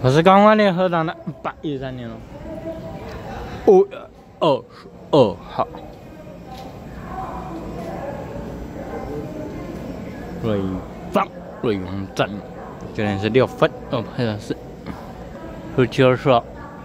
我是刚完联合党的813年了，5月22号，瑞丰站，9点16分，拍的是17、20号。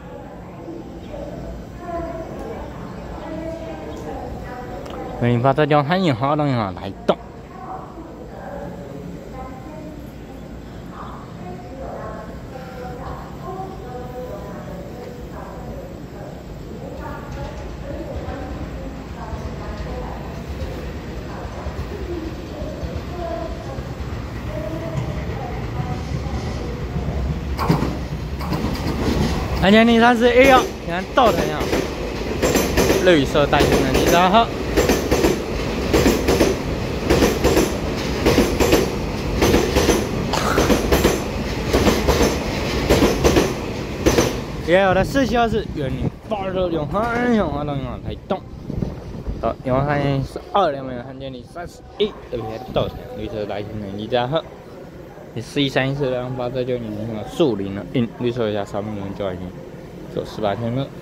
欢迎把大家欢迎好朋友来动。2034A1，你看倒腾呀，绿色带星的你然后。 也有的4小时园林80用很用好东西来动。好，因为看见是2两米，看见你31，特别倒腾绿色带星的你然后。 113428这9年什么树林了，绿色一下3分钟就已经做18天了。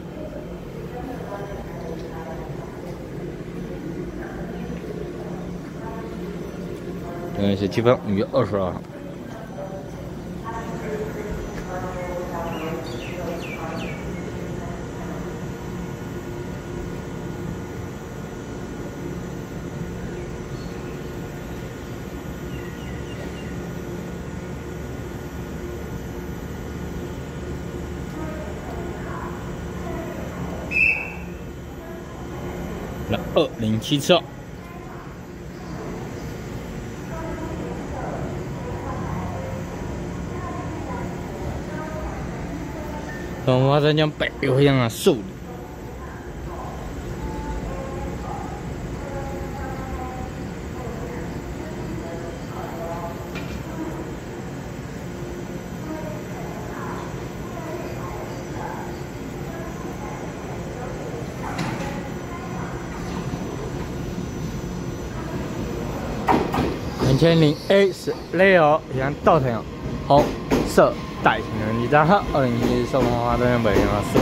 现在是7分，5月22号。2077。我在讲北回乡啊，树林。2000A 是6，像倒腾红色带星的你然后2007送花灯北京4。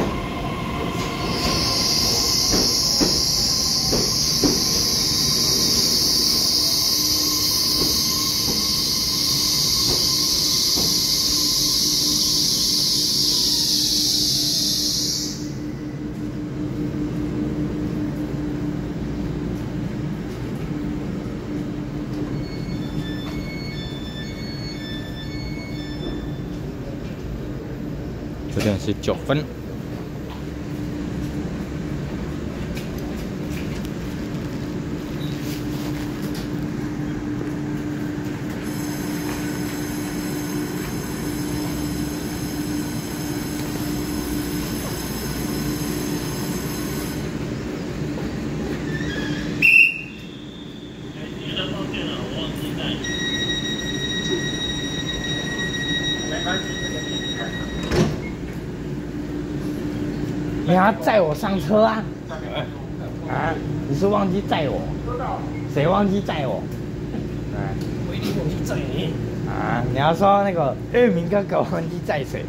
9点19分。你要载我上车啊？啊？你是忘记载我？谁忘记载我？ 我一定忘记载你。 啊？你要说那个玉明哥哥忘记载谁？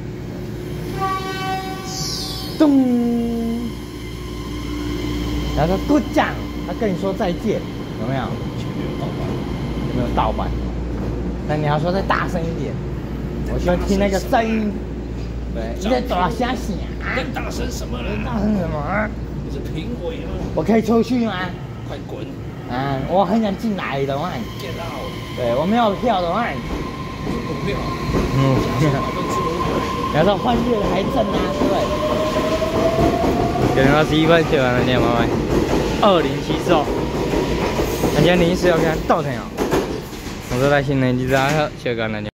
咚！然后说 Good job， 他跟你说再见，有没有？有没有盗版？那你要说再大声一点，我喜欢听那个声音。 对，你在大声啥？ 你在大声什么了？ 大声什么啊？ 你是评委吗？ 我可以出去吗？ 快滚！ 啊，我很想进来的话。 Get out！ 对，我没有票的话。 股票。 你要说换月还挣啊，对。9:21分，写完了，念拜拜。2074号，2004要看倒腾啊。我说在新年记者好，谢谢大家。